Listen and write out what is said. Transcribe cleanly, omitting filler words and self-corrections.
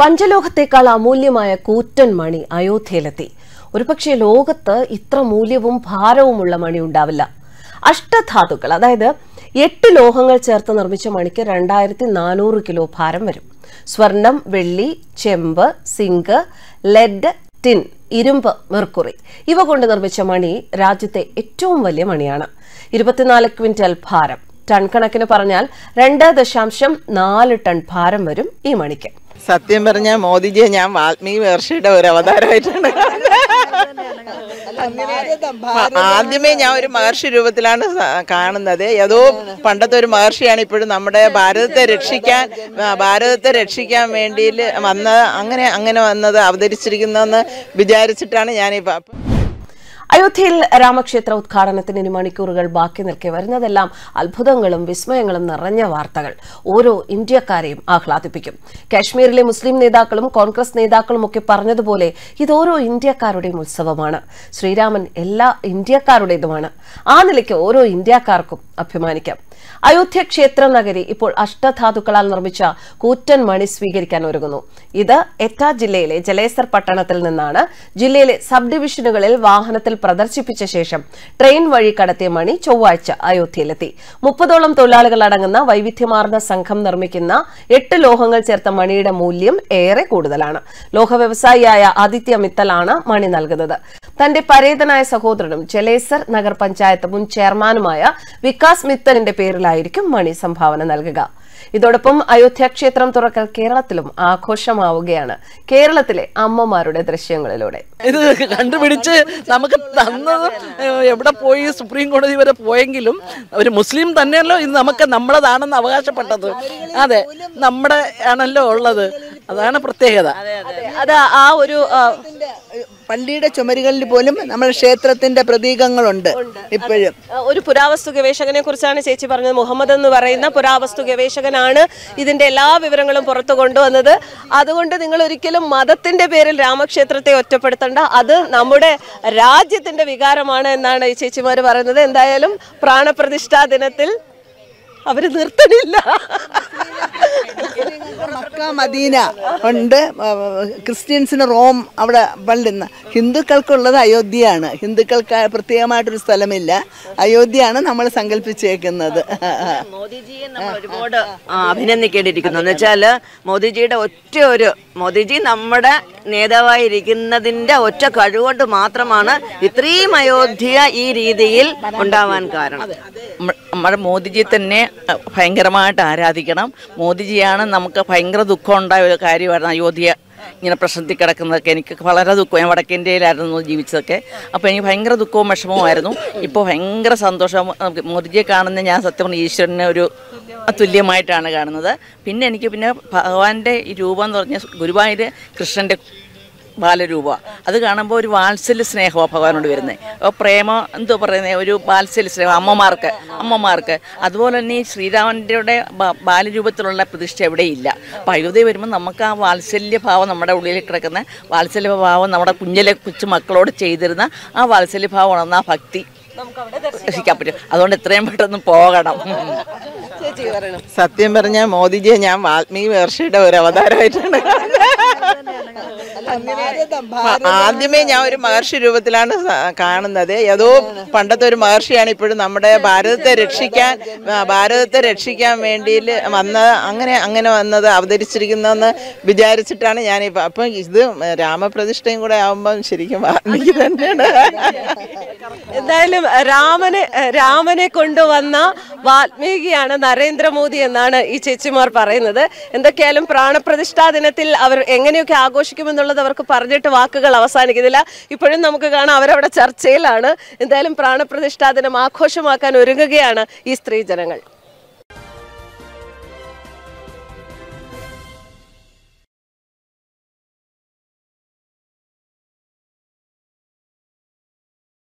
പഞ്ചലോഹത്തേക്കാൾ അമൂല്യമായ കൂറ്റൻ മണി അയോധ്യയിലെത്തി. ഒരുപക്ഷെ ലോകത്ത് ഇത്ര മൂല്യവും ഭാരവുമുള്ള മണി ഉണ്ടാവില്ല. അഷ്ടധാതുക്കൾ, അതായത് 8 ലോഹങ്ങൾ ചേർത്ത് നിർമ്മിച്ച മണിക്ക് 2400 കിലോ ഭാരം വരും. സ്വർണം, വെള്ളി, ചെമ്പ്, സിങ്ക്, ലെഡ്, ടിൻ, ഇരുമ്പ്, മെർക്കുറി ഇവ കൊണ്ട് നിർമ്മിച്ച മണി രാജ്യത്തെ ഏറ്റവും വലിയ മണിയാണ്. 24 ക്വിന്റൽ ഭാരം. ടൺ കണക്കിന് പറഞ്ഞാൽ 2.4 ടൺ ഭാരം വരും ഈ മണിക്ക്. സത്യം പറഞ്ഞാൽ മോദിജിയെ ഞാൻ വാൽമീകി മഹർഷിയുടെ ഒരു അവതാരമായിട്ടാണ് ആദ്യമേ ഞാൻ ഒരു മഹർഷി രൂപത്തിലാണ് കാണുന്നത്. ഏതോ പണ്ടത്തെ ഒരു മഹർഷിയാണ് ഇപ്പോഴും നമ്മുടെ ഭാരതത്തെ രക്ഷിക്കാൻ വേണ്ടി അങ്ങനെ വന്നത് അവതരിച്ചിരിക്കുന്നതെന്ന് വിചാരിച്ചിട്ടാണ് ഞാനിപ്പോൾ. അയോധ്യയിൽ രാമക്ഷേത്ര ഉദ്ഘാടനത്തിന് ഇനി മണിക്കൂറുകൾ ബാക്കി നിൽക്കെ വരുന്നതെല്ലാം അത്ഭുതങ്ങളും വിസ്മയങ്ങളും നിറഞ്ഞ വാർത്തകൾ ഓരോ ഇന്ത്യക്കാരെയും ആഹ്ലാദിപ്പിക്കും. കാശ്മീരിലെ മുസ്ലിം നേതാക്കളും കോൺഗ്രസ് നേതാക്കളും ഒക്കെ പറഞ്ഞതുപോലെ ഇത് ഓരോ ഇന്ത്യക്കാരുടെയും ഉത്സവമാണ്. ശ്രീരാമൻ എല്ലാ ഇന്ത്യക്കാരുടേതുമാണ്. ആ നിലയ്ക്ക് ഓരോ ഇന്ത്യക്കാർക്കും അഭിമാനിക്കാം. അയോധ്യ ക്ഷേത്ര നഗരി ഇപ്പോൾ അഷ്ടധാതുക്കളാൽ നിർമ്മിച്ച കൂറ്റൻ മണി സ്വീകരിക്കാൻ ഒരുങ്ങുന്നു. ഇത് എറ്റ ജില്ലയിലെ ജലേസർ പട്ടണത്തിൽ നിന്നാണ്. ജില്ലയിലെ സബ് ഡിവിഷനുകളിൽ വാഹനത്തിൽ പ്രദർശിപ്പിച്ച ശേഷം ട്രെയിൻ വഴി കടത്തിയ മണി ചൊവ്വാഴ്ച അയോധ്യയിലെത്തി. 30ഓളം തൊഴിലാളികൾ അടങ്ങുന്ന വൈവിധ്യമാർന്ന സംഘം നിർമ്മിക്കുന്ന 8 ലോഹങ്ങൾ ചേർത്ത മണിയുടെ മൂല്യം ഏറെ കൂടുതലാണ്. ലോഹ വ്യവസായിയായ ആദിത്യ മിത്തലാണ് മണി നൽകുന്നത്. തന്റെ പരേതനായ സഹോദരനും ജലേസർ നഗർപഞ്ചായത്ത് മുൻ ചെയർമാനുമായ വികാസ് മിത്തലിന്റെ പേരിലായിരിക്കും മണി സംഭാവന നൽകുക. ഇതോടൊപ്പം അയോധ്യ ക്ഷേത്രം തുറക്കൽ കേരളത്തിലും ആഘോഷമാവുകയാണ്. കേരളത്തിലെ അമ്മമാരുടെ ദൃശ്യങ്ങളിലൂടെ ഇത് കണ്ടുപിടിച്ച് നമുക്ക് തന്നത് എവിടെ പോയി സുപ്രീം കോടതി വരെ പോയെങ്കിലും ഒരു മുസ്ലിം തന്നെയല്ലോ ഇത് നമുക്ക് നമ്മളതാണെന്ന് അവകാശപ്പെട്ടത്. അതെ, നമ്മുടെ ആണല്ലോ ഉള്ളത്. അതാണ് പ്രത്യേകത. അത് ആ ഒരു പള്ളിയുടെ ചുമരുകളിൽ പോലും നമ്മുടെ ക്ഷേത്രത്തിന്റെ പ്രതീകങ്ങളുണ്ട്. ഇപ്പോഴും ഒരു പുരാവസ്തു ഗവേഷകനെ കുറിച്ചാണ് ചേച്ചി പറഞ്ഞത്. മുഹമ്മദ് എന്ന് പറയുന്ന പുരാവസ്തു ഗവേഷകനാണ് ഇതിന്റെ എല്ലാ വിവരങ്ങളും പുറത്തു കൊണ്ടുവന്നത്. അതുകൊണ്ട് നിങ്ങൾ ഒരിക്കലും മതത്തിന്റെ പേരിൽ രാമക്ഷേത്രത്തെ ഒറ്റപ്പെടുത്തേണ്ട. അത് നമ്മുടെ രാജ്യത്തിന്റെ വികാരമാണ് എന്നാണ് ഈ ചേച്ചിമാര് പറയുന്നത്. എന്തായാലും പ്രാണപ്രതിഷ്ഠാ ദിനത്തിൽ അവര് നിർത്തണില്ല. മക്ക മദീന ഉണ്ട്, ക്രിസ്ത്യൻസിന് റോം, അവിടെ പള്ളുന്ന. ഹിന്ദുക്കൾക്കുള്ളത് അയോധ്യയാണ്. ഹിന്ദുക്കൾക്ക് പ്രത്യേകമായിട്ടൊരു സ്ഥലമില്ല. അയോധ്യയാണ് നമ്മൾ സങ്കല്പിച്ചേക്കുന്നത്. മോദിജിയെ നമ്മൾ ഒരുപാട് അഭിനന്ദിക്കേണ്ടിയിരിക്കുന്നു. എന്ന് വെച്ചാൽ മോദിജി നമ്മുടെ നേതാവായിരിക്കുന്നതിന്റെ ഒറ്റ കഴിവുകൊണ്ട് മാത്രമാണ് ഇത്രയും അയോധ്യ ഈ രീതിയിൽ ഉണ്ടാവാൻ കാരണം. നമ്മുടെ മോദിജി തന്നെ ഭയങ്കരമായിട്ട് ആരാധിക്കണം. മോദിജിയാണ് നമുക്ക് ഭയങ്കര ദുഃഖം ഉണ്ടായ ഒരു കാര്യമായിരുന്നു അയോധ്യ ഇങ്ങനെ പ്രശ്നത്തിൽ കിടക്കുന്നതൊക്കെ. എനിക്ക് വളരെ ദുഃഖം. ഞാൻ വടക്കേ ഇന്ത്യയിലായിരുന്നു ജീവിച്ചതൊക്കെ. അപ്പോൾ എനിക്ക് ഭയങ്കര ദുഃഖവും വിഷമവുമായിരുന്നു. ഇപ്പോൾ ഭയങ്കര സന്തോഷം. മോദിജിയെ കാണുന്ന ഞാൻ സത്യം പറഞ്ഞ ഈശ്വരനെ ഒരു തുല്യമായിട്ടാണ് കാണുന്നത്. പിന്നെ എനിക്ക് ഭഗവാന്റെ ഈ രൂപം എന്ന് പറഞ്ഞാൽ ഗുരുവായൂർ കൃഷ്ണൻ്റെ ബാലരൂപ. അത് കാണുമ്പോൾ ഒരു വാത്സല്യ സ്നേഹമാണ് ഭഗവാനോട് വരുന്നത്. അപ്പോൾ പ്രേമം എന്തോ പറയുന്നത്, ഒരു വാത്സല്യ സ്നേഹം അമ്മമാർക്ക്. അതുപോലെ തന്നെ ഈ ശ്രീരാമൻ്റെ ബാലരൂപത്തിലുള്ള പ്രതിഷ്ഠ എവിടെയില്ല. അപ്പോൾ അയോധ്യ വരുമ്പോൾ നമുക്ക് ആ വാത്സല്യഭാവം, നമ്മുടെ ഉള്ളിൽ കിടക്കുന്ന വാത്സല്യഭാവം, നമ്മുടെ കൊച്ചു മക്കളോട് ചെയ്തിരുന്ന ആ വാത്സല്യഭാവമാണ് ആ ഭക്തി രക്ഷിക്കാൻ പറ്റും. അതുകൊണ്ട് എത്രയും പെട്ടെന്ന് പോകണം. സത്യം പറഞ്ഞാൽ മോദിജിയെ ഞാൻ വാൽമീകി മഹർഷിയുടെ ഒരു അവതാരമായിട്ടാണ് ആദ്യമേ ഞാൻ ഒരു മഹർഷി രൂപത്തിലാണ് കാണുന്നത്. ഏതോ പണ്ടത്തെ ഒരു മഹർഷിയാണ് ഇപ്പോഴും നമ്മുടെ ഭാരതത്തെ രക്ഷിക്കാൻ വേണ്ടി അങ്ങനെ വന്നത് അവതരിച്ചിരിക്കുന്നതെന്ന് വിചാരിച്ചിട്ടാണ് ഞാനിപ്പോൾ. അപ്പം ഇത് രാമപ്രതിഷ്ഠയും കൂടെ ആവുമ്പം ശരിക്കും വാൽമീകി തന്നെയാണ്. എന്തായാലും രാമനെ കൊണ്ടുവന്ന വാൽമീകിയാണ് നരേന്ദ്രമോദി എന്നാണ് ഈ ചേച്ചിമാർ പറയുന്നത്. എന്തൊക്കെയായാലും പ്രാണപ്രതിഷ്ഠാ ദിനത്തിൽ അവർ എങ്ങനെയൊക്കെ ആഘോഷിക്കുമെന്നുള്ളത് അവർക്ക് പറഞ്ഞിട്ട് വാക്കുകൾ അവസാനിക്കുന്നില്ല. ഇപ്പോഴും നമുക്ക് കാണാം അവരവിടെ ചർച്ചയിലാണ്. എന്തായാലും പ്രാണപ്രതിഷ്ഠാ ദിനം ആഘോഷമാക്കാൻ ഒരുങ്ങുകയാണ് ഈ സ്ത്രീ ജനങ്ങൾ.